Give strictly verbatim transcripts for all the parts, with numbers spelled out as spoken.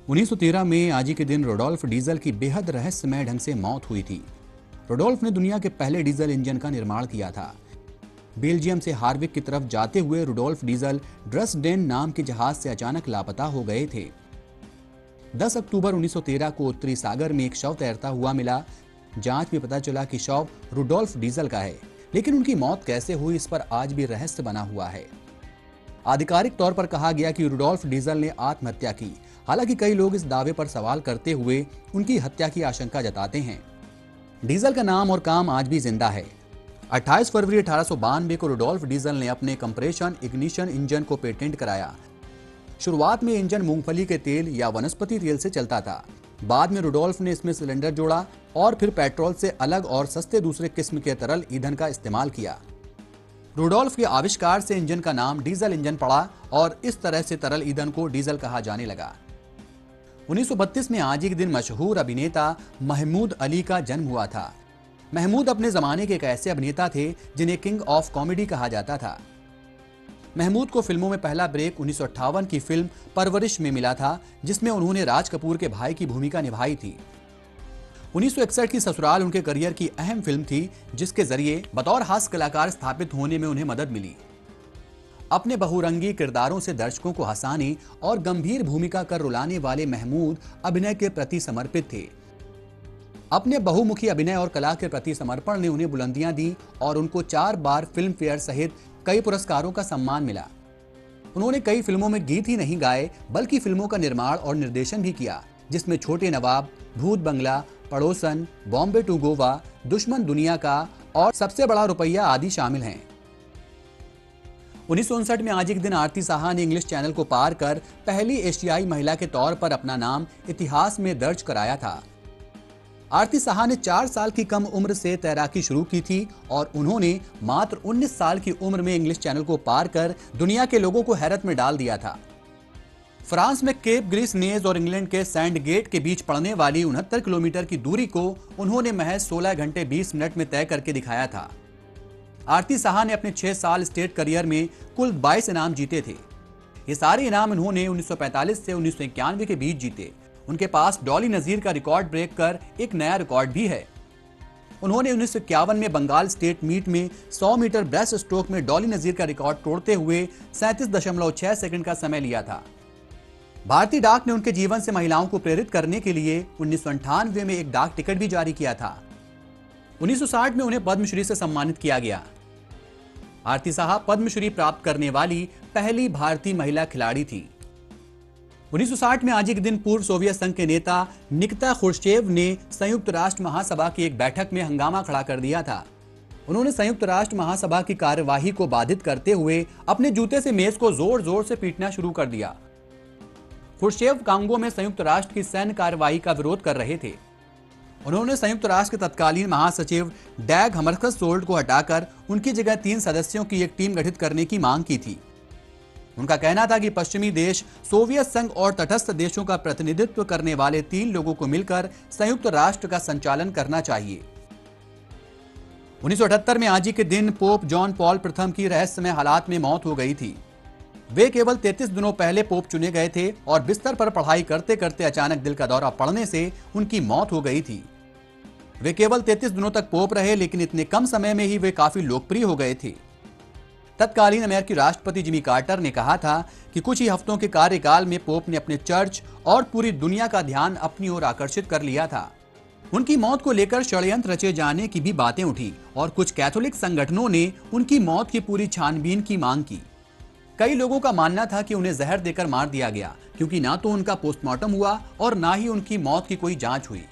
उन्नीस सौ तेरह में आज ही के दिन रुडोल्फ डीजल की बेहद रहस्यमय ढंग से मौत हुई थी। रुडोल्फ ने दुनिया के पहले डीजल इंजन का निर्माण किया था। बेल्जियम से हार्विक की तरफ जाते हुए रुडोल्फ डीजल ड्रेसडेन नाम के जहाज से अचानक लापता हो गए थे। दस अक्टूबर उन्नीस सौ तेरह को उत्तरी सागर में एक शव तैरता हुआ मिला। जांच में पता चला कि शव रुडोल्फ डीजल का है, लेकिन उनकी मौत कैसे हुई इस पर आज भी रहस्य बना हुआ है। आधिकारिक तौर पर कहा गया कि रुडोल्फ डीजल ने आत्महत्या की। हालांकि कई लोग इस दावे पर सवाल करते हुए उनकी हत्या की आशंका जताते हैं। डीजल का नाम और काम आज भी जिंदा है। अट्ठाईस फरवरी अठारह सौ बानवे को रुडोल्फ डीजल ने अपने कंप्रेशन इग्निशन इंजन को पेटेंट कराया। शुरुआत में इंजन मूंगफली के तेल या वनस्पति तेल से चलता था। बाद में रुडोल्फ ने इसमें सिलेंडर जोड़ा और फिर पेट्रोल से अलग और सस्ते दूसरे किस्म के तरल ईंधन का इस्तेमाल किया। रुडोल्फ के आविष्कार से इंजन का नाम डीजल इंजन पड़ा और इस तरह से तरल ईंधन को डीजल कहा जाने लगा। उन्नीस सौ बत्तीस में आज ही के दिन मशहूर अभिनेता महमूद अली का जन्म हुआ था। महमूद अपने जमाने के एक ऐसे अभिनेता थे जिन्हें किंग ऑफ कॉमेडी कहा जाता था। महमूद को फिल्मों में पहला ब्रेक उन्नीस सौ अट्ठावन की फिल्म परवरिश में मिला था, जिसमें उन्होंने राज कपूर के भाई की भूमिका निभाई थी। उन्नीस सौ इकसठ की ससुराल उनके करियर की अहम फिल्म थी, जिसके जरिए बतौर हास्य कलाकार स्थापित होने में उन्हें मदद मिली। अपने बहुरंगी किरदारों से दर्शकों को हंसाने और गंभीर भूमिका कर रुलाने वाले महमूद अभिनय के प्रति समर्पित थे। अपने बहुमुखी अभिनय और कला के प्रति समर्पण ने उन्हें बुलंदियां दी और उनको चार बार फिल्म फेयर सहित कई पुरस्कारों का सम्मान मिला। उन्होंने कई फिल्मों में गीत ही नहीं गाए, बल्कि फिल्मों का निर्माण और निर्देशन भी किया, जिसमें छोटे नवाब, भूत बंगला, पड़ोसन, बॉम्बे टू गोवा, दुश्मन दुनिया का और सबसे बड़ा रुपया आदि शामिल हैं। उन्नीस सौ उनसठ में आज एक दिन आरती साहा ने इंग्लिश चैनल को पार कर पहली एशियाई महिला के तौर पर अपना नाम इतिहास में दर्ज कराया था। आरती साहा ने चार साल की कम उम्र से तैराकी शुरू की थी और उन्होंने मात्र उन्नीस साल की उम्र में इंग्लिश चैनल को पार कर दुनिया के लोगों को हैरत में डाल दिया था। फ्रांस में केप ग्रीस नेज और इंग्लैंड के सैंड गेट के बीच पड़ने वाली उनहत्तर किलोमीटर की दूरी को उन्होंने महज सोलह घंटे बीस मिनट में तय करके दिखाया था। आरती साहा ने अपने छह साल स्टेट करियर में कुल बाईस इनाम जीते थे। ये सारे इनाम उन्होंने उन्नीस सौ पैंतालीस से उन्नीस सौ इक्यानवे के बीच जीते। उनके पास डॉली नजीर का रिकॉर्ड ब्रेक कर एक नया रिकॉर्ड भी है। उन्होंने उन्नीस सौ इक्यावन में बंगाल स्टेट मीट में सौ मीटर ब्रेस्ट स्ट्रोक में डॉली नजीर का रिकॉर्ड तोड़ते हुए सैंतीस दशमलव छह सेकंड का समय लिया था। भारतीय डाक ने उनके जीवन से महिलाओं को प्रेरित करने के लिए उन्नीस सौ अंठानवे में एक डाक टिकट भी जारी किया था। उन्नीस सौ साठ में उन्हें पद्मश्री से सम्मानित किया गया। आरती साहा पद्मश्री प्राप्त करने वाली पहली भारतीय महिला खिलाड़ी थी। उन्नीस सौ साठ में आज के दिन पूर्व सोवियत संघ के नेता निकिता खुर्शचेव ने संयुक्त राष्ट्र महासभा की एक बैठक में हंगामा खड़ा कर दिया था। उन्होंने संयुक्त राष्ट्र महासभा की कार्यवाही को बाधित करते हुए अपने जूते से मेज को जोर जोर से पीटना शुरू कर दिया। खुर्शचेव कांगो में संयुक्त राष्ट्र की सैन्य कार्यवाही का विरोध कर रहे थे। उन्होंने संयुक्त राष्ट्र के तत्कालीन महासचिव डैग हमरस्कसोल्ड को हटाकर उनकी जगह तीन सदस्यों की एक टीम गठित करने की मांग की थी। उनका कहना था कि पश्चिमी देश सोवियत संघ और तटस्थ देशों का प्रतिनिधित्व करने वाले तीन लोगों को मिलकर संयुक्त राष्ट्र का संचालन करना चाहिए। उन्नीस सौ अठहत्तर में आज ही के दिन पोप जॉन पॉल प्रथम की रहस्यमय हालात में मौत हो गई थी। वे केवल तैंतीस दिनों पहले पोप चुने गए थे और बिस्तर पर पढ़ाई करते करते अचानक दिल का दौरा पड़ने से उनकी मौत हो गई थी। वे केवल तैंतीस दिनों तक पोप रहे, लेकिन इतने कम समय में ही वे काफी लोकप्रिय हो गए थे। तत्कालीन अमेरिकी राष्ट्रपति जिमी कार्टर ने कहा था कि कुछ ही हफ्तों के कार्यकाल में पोप ने अपने चर्च और पूरी दुनिया का ध्यान अपनी ओर आकर्षित कर लिया था। उनकी मौत को लेकर षड्यंत्र रचे जाने की भी बातें उठी और कुछ कैथोलिक संगठनों ने उनकी मौत की पूरी छानबीन की मांग की। कई लोगों का मानना था कि उन्हें जहर देकर मार दिया गया, क्योंकि ना तो उनका पोस्टमार्टम हुआ और ना ही उनकी मौत की कोई जांच हुई।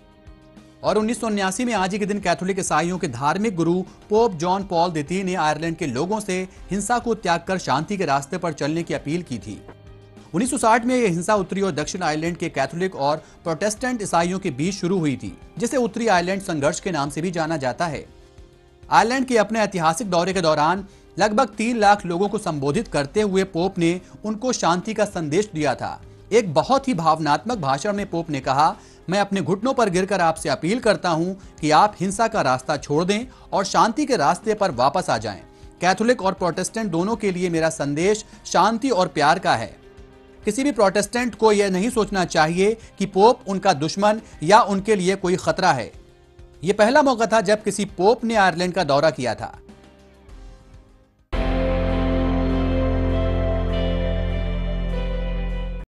और उन्नीस सौ उन्यासी में आज ही के दिन कैथोलिक ईसाइयों के धार्मिक गुरु पोप जॉन पॉल द्वितीय ने आयरलैंड के लोगों से हिंसा को त्याग कर शांति के रास्ते पर चलने की अपील की थी। उन्नीस सौ साठ में यह हिंसा उत्तरी और दक्षिण आयरलैंड के कैथोलिक और प्रोटेस्टेंट ईसाइयों के बीच शुरू हुई थी, जिसे उत्तरी आयरलैंड संघर्ष के नाम से भी जाना जाता है। आयरलैंड के अपने ऐतिहासिक दौरे के दौरान लगभग तीन लाख लोगों को संबोधित करते हुए पोप ने उनको शांति का संदेश दिया था। एक बहुत ही भावनात्मक भाषण में पोप ने कहा, मैं अपने घुटनों पर गिरकर आपसे अपील करता हूं कि आप हिंसा का रास्ता छोड़ दें और शांति के रास्ते पर वापस आ जाएं। कैथोलिक और प्रोटेस्टेंट दोनों के लिए मेरा संदेश शांति और प्यार का है। किसी भी प्रोटेस्टेंट को यह नहीं सोचना चाहिए कि पोप उनका दुश्मन या उनके लिए कोई खतरा है। यह पहला मौका था जब किसी पोप ने आयरलैंड का दौरा किया था।